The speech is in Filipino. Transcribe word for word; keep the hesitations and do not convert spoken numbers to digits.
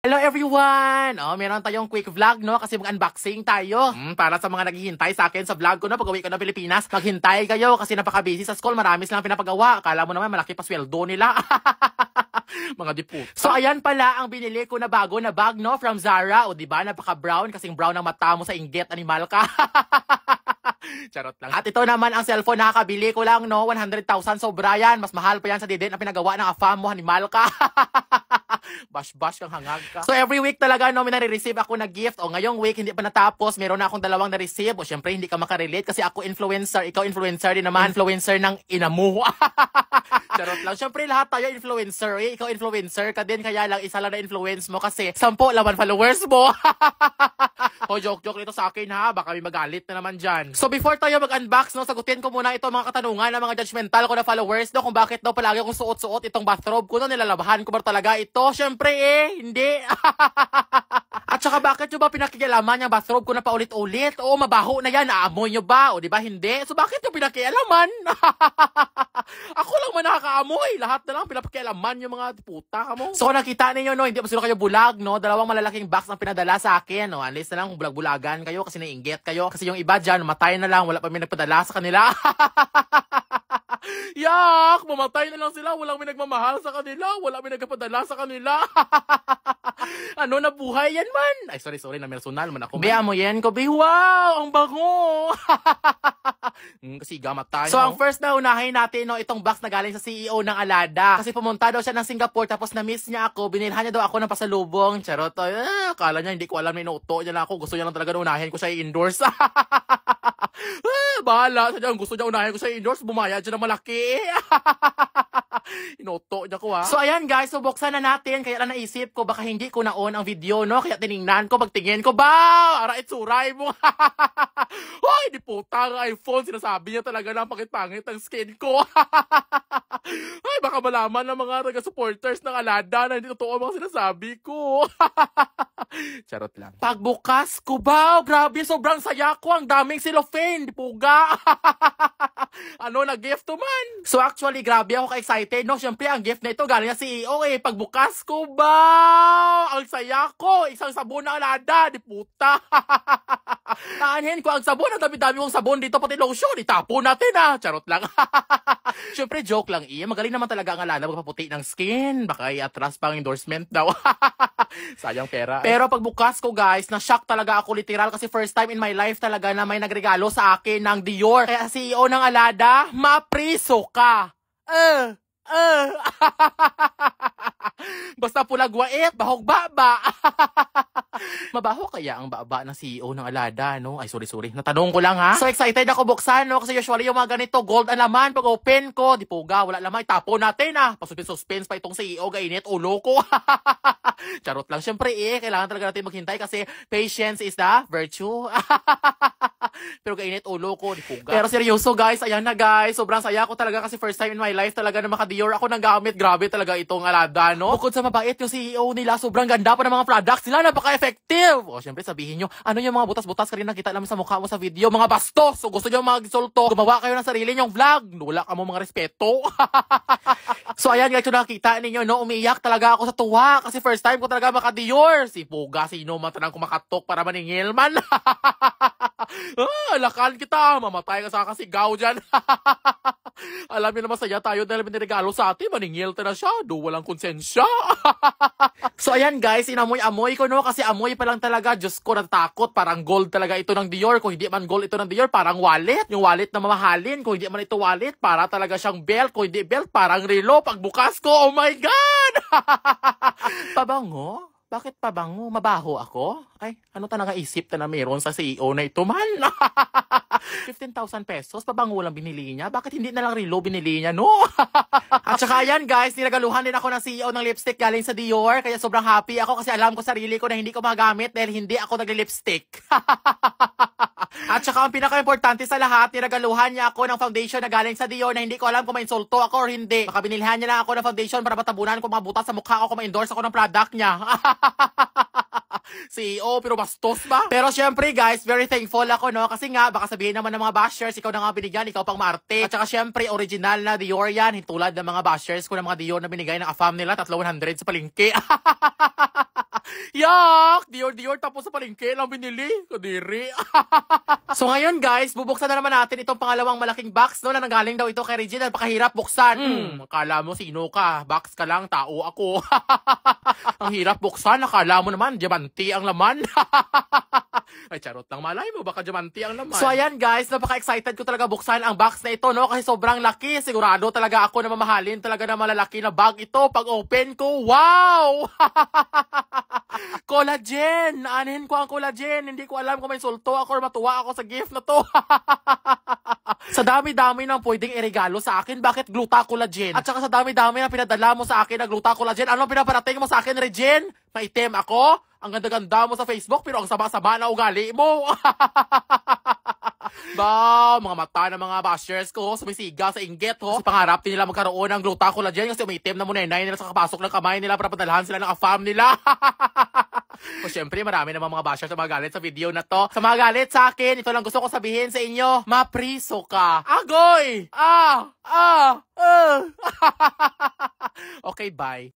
Hello everyone! Oh, meron tayong quick vlog, no? Kasi mag-unboxing tayo. Mm, para sa mga naghihintay sa akin sa vlog ko, no? Pag-uwi ko ng Pilipinas, maghintay kayo kasi napaka-busy sa school. Marami silang pinapagawa. Akala mo naman malaki pa sweldo nila. Mga diputa. So, ayan pala ang binili ko na bago na bag, no? From Zara. O, diba? Napaka-brown. Kasing brown ang mata mo sa inggit. Animal ka. Charot lang. At ito naman ang cellphone na kakabili ko lang, no? one hundred thousand. Sobra yan. Mas mahal pa yan sa didin na pinagawa ng afam mo. Animal ka. Bash-bash kang hangag ka. So every week talaga, no, may nare-receive ako na gift. O ngayong week, hindi pa natapos. Meron na akong dalawang na-receive. O syempre, hindi ka makarelate kasi ako influencer. Ikaw influencer din naman. Influencer ng inamu. Charot lang. Syempre, lahat tayo influencer. Eh. Ikaw influencer ka din. Kaya lang, isa lang na-influence mo kasi sampo laman followers mo. O, joke-joke nito sa akin ha. Baka may magalit na naman dyan. So before tayo mag-unbox, no, sagutin ko muna ito mga katanungan ng mga judgmental ko na followers, no, kung bakit daw palagi akong suot-suot itong bathrobe ko, no, nilalabahan ko ba talaga ito? Syempre eh, hindi. At saka bakit nyo ba pinakialaman yung bathrobe ko na paulit-ulit? Oo, mabaho na yan. Aamoy nyo ba? O di ba hindi? So bakit nyo pinakialaman? Ako lang man nakakaamoy. Lahat na lang pinapakialaman yung mga puta ka mo. So nakita ninyo, no, hindi pa sila kayo bulag, no? Dalawang malalaking box ang pinadala sa akin, no? Unless na lang bulag-bulagan kayo kasi naiinggit kayo. Kasi yung iba dyan, matay na lang. Wala pa may nagpadala sa kanila. Yak! Mamatay na lang sila. Walang may nagmamahal sa kanila. Wala may nagpadala sa kanila. Ano na buhay yan man? Ay, sorry, sorry. Na personal man ako. Bea mo yan ko. Be, wow! Ang bango! mm, kasi gamatay. So, no? Ang first na unahin natin, no, itong box na galing sa C E O ng Alada. Kasi pumunta daw siya ng Singapore tapos na-miss niya ako. Binilhan niya daw ako ng pasalubong. Charot. Ay, eh, akala niya hindi ko alam na inuuto niya na ako. Gusto niya lang talaga unahin ko siya i-endorse. Ah, bahala. Sadya, gusto niya unahin ko siya i-endorse. Bumayad siya ng malaki. Inuto niya ko ha. So ayan guys, so buksan na natin. Kaya lang naisip ko, baka hindi ko na-on ang video, no? Kaya tiningnan ko, pagtingin ko, ba! Ara, itsuray mo. Hoy, di puta ang iPhone. Sinasabi niya talaga na pakit-pangit ang skin ko. Ay, baka malaman ng mga taga-supporters ng Alada na hindi totoo ang mga sinasabi ko. Charot lang. Pagbukas ko, ba! Grabe, sobrang saya ko. Ang daming cellophane. Di puga. Ano na gift to man? So actually, grabe ako ka-excited, no? Siyempre, ang gift na ito galing na C E O eh. Pagbukas ko, ba! Ang saya ko! Isang sabon na Alada, di puta! Aanhin ko ang sabon. Ang dami-dami mong sabon dito, pati lotion. Itapon natin ah! Charot lang. Siyempre, joke lang eh. Magaling naman talaga ang Alada magpaputi ng skin. Baka i-atras pang endorsement daw. Sayang pera. Pero pagbukas ko guys, na-shock talaga ako literal kasi first time in my life talaga na may nagregalo sa akin ng Dior. Kaya C E O ng Alada, mapriso ka. Uh, uh. Basta pulagwait, bahog baba. Mabaho kaya ang baba ng C E O ng Alada, no? Ay, sorry, sorry. Natanong ko lang, ha? So, excited ako buksan, no? Kasi usually yung mga ganito, gold ang laman. Pag open ko, di puga, wala laman. Tapon natin, ha? Pasuspens pa itong C E O, gainit, ulo ko. Charot lang. Siyempre, eh, kailangan talaga natin maghintay kasi patience is the virtue. Pero gainit, ulo ko, di puga. Pero seryoso, guys, ayan na, guys. Sobrang saya ko talaga kasi first time in my life talaga na maka-Dior ako ng gamit. Grabe talaga itong Alada, no? Bukod sa mabait yung C E O nila, sobrang ganda pa ng mga products nila. Napaka-effective. O, syempre, sabihin nyo, ano yung mga butas-butas ka rin nakita naman sa mukha mo sa video? Mga bastos! So, gusto nyo mag-solto. Gumawa kayo ng sarili nyong vlog. Wala ka mo mga respeto. So, ayan, guys, yung nakita ninyo, no? Umiiyak talaga ako sa tuwa. Kasi first time ko talaga maka-Dior. Si Puga, sino man tanang kumakatok para maningil man. Ah, lakan kita. Mamatay ka sa kasigaw dyan. Alam niyo naman saya tayo dahil binirigalo sa atin. Maningil na siya. Do walang konsensya. So ayan guys, inamoy-amoy ko, no? Kasi amoy pa lang talaga. Diyos ko, natatakot. Parang gold talaga ito ng Dior. Kung hindi man gold ito ng Dior, parang wallet. Yung wallet na mamahalin. Kung hindi man ito wallet, para talaga siyang belt. Kung hindi belt, parang relo. Pagbukas ko, oh my God! Pabango? Bakit pabango? Mabaho ako? Ay, ano ta nagaisip na na meron sa C E O na ito man? fifteen thousand pesos? Pabango lang binili niya? Bakit hindi na lang relo binili niya, no? At saka yan guys, niragaluhan din ako ng C E O ng lipstick galing sa Dior. Kaya sobrang happy ako kasi alam ko sarili ko na hindi ko magamit dahil hindi ako nagli-lipstick. At saka ang pinaka-importante sa lahat, niragaluhan niya ako ng foundation na galing sa Dior na hindi ko alam kung ma-insulto ako or hindi. Baka binilhan niya lang ako ng foundation para matabunan ko mga butas sa mukha ko kung ma-endorse ako ng product niya. C E O, pero bastos ba? Pero syempre guys, very thankful ako, no? Kasi nga, baka sabihin naman ng mga bashers, ikaw na nga binigyan, ikaw pang maarte. At saka syempre, original na Dior yan. Tulad ng mga bashers ko ng mga Dior na binigay ng afam nila, tatlo one hundred sa palengke. Yak! Dior, Dior, tapos sa palengke lang binili. Kadiri. So ngayon guys, bubuksan na naman natin itong pangalawang malaking box, no, na nanggaling daw ito kay Regine. Napakahirap buksan. Hmm, akala mo sino ka? Box ka lang, tao ako. Ang hirap buksan, akala mo naman, diamante ang laman. Ay, charot lang, malay mo, baka diamante ang laman. So ayan guys, napaka-excited ko talaga buksan ang box na ito, no, kasi sobrang laki. Sigurado talaga ako na mamahalin talaga na malalaki na bag ito. Pag open ko, wow! Collagen! Anin ko ang collagen. Hindi ko alam kung may sulto ako or matuwa ako sa gift na to. Sa dami-dami ng pwedeng iregalo sa akin, bakit gluta collagen? At saka sa dami-dami na pinadala mo sa akin na gluta collagen, ano pinaparating mo sa akin, Regine? Maitim ako? Ang ganda-ganda mo sa Facebook, pero ang sama-sama na ugali mo. Ba, mga mata ng mga bashers ko, sumisiga sa inggit, ho. Kasi pangarap din nila magkaroon ng gluta collagen kasi umitim na munenay nila sa kapasok ng kamay nila para padalhan sila ng ka-fam nila. O syempre, marami namang mga bashers na magalit sa video na to. Sa mga galit sa akin, ito lang gusto ko sabihin sa inyo, mapriso ka. Agoy! Ah! Ah! Uh. Okay, bye.